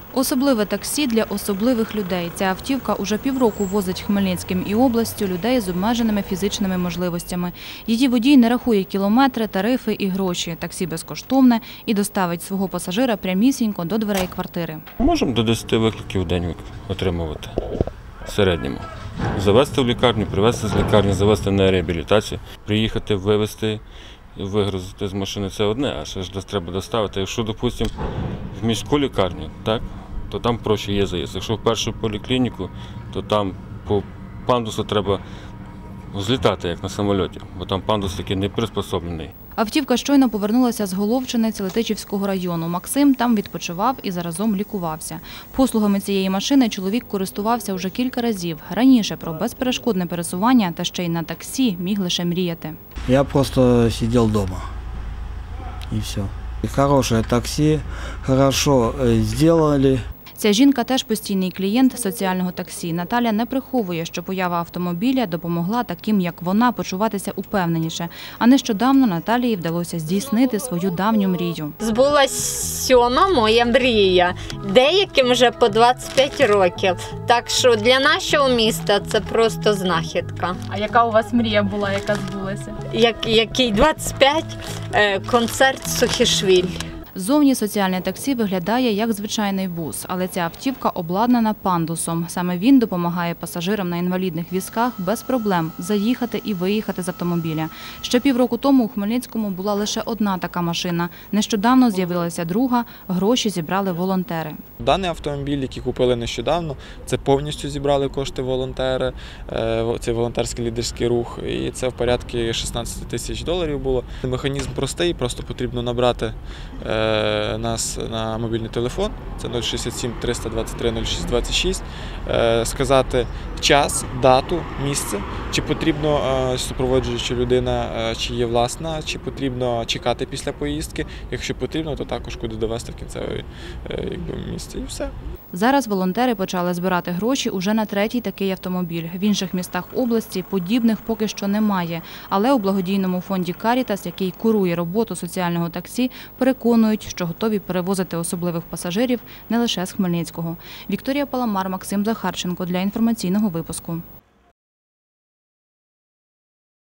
Особливе таксі для особливих людей. Ця автівка уже півроку возить Хмельницьким і областю людей з обмеженими фізичними можливостями. Її водій не рахує кілометри, тарифи і гроші. Таксі безкоштовне і доставить свого пасажира прямісінько до дверей квартири. Можемо до 10 викликів в день отримувати в середньому. Завезти в лікарню, привезти з лікарні, завезти на реабілітацію, приїхати, вивезти, вигрузити з машини – це одне, а ще ж треба доставити. Якщо, допустимо, в міську лікарню, так, то там проще є заїзд. Якщо в першу поліклініку, то там по пандусу треба злітати, як на самольоті, бо там пандус такий не приспособлений. Автівка щойно повернулася з Головчини Целетичівського району. Максим там відпочивав і заразом лікувався. Послугами цієї машини чоловік користувався вже кілька разів. Раніше про безперешкодне пересування та ще й на таксі міг лише мріяти. Я просто сидел дома и все. Хорошее такси, хорошо сделали. Ця жінка теж постійний клієнт соціального таксі. Наталя не приховує, що поява автомобіля допомогла таким, як вона, почуватися упевненіше. А нещодавно Наталії вдалося здійснити свою давню мрію. Збулась 7-та моя мрія, деяким вже по 25 років. Так що для нашого міста це просто знахідка. А яка у вас мрія була, яка збулася? Який 25 концерт Сухішвіль. Ззовні соціальне таксі виглядає як звичайний бус, але ця автівка обладнана пандусом. Саме він допомагає пасажирам на інвалідних візках без проблем заїхати і виїхати з автомобіля. Ще півроку тому у Хмельницькому була лише одна така машина. Нещодавно з'явилася друга, гроші зібрали волонтери. Даний автомобіль, який купили нещодавно, це повністю зібрали кошти волонтери, це волонтерський лідерський рух, і це в порядку 16 тисяч доларів було. Механізм простий, просто потрібно набрати нас на мобільний телефон, це 067 323 0626, сказати час, дату, місце, чи потрібно супроводжуюча людина, чи є власна, чи потрібно чекати після поїздки, якщо потрібно, то також куди довести в кінцеве місце і все. Зараз волонтери почали збирати гроші уже на третій такий автомобіль. В інших містах області подібних поки що немає. Але у благодійному фонді «Карітас», який курує роботу соціального таксі, переконують, що готові перевозити особливих пасажирів не лише з Хмельницького. Вікторія Паламар, Максим Захарченко для інформаційного випуску.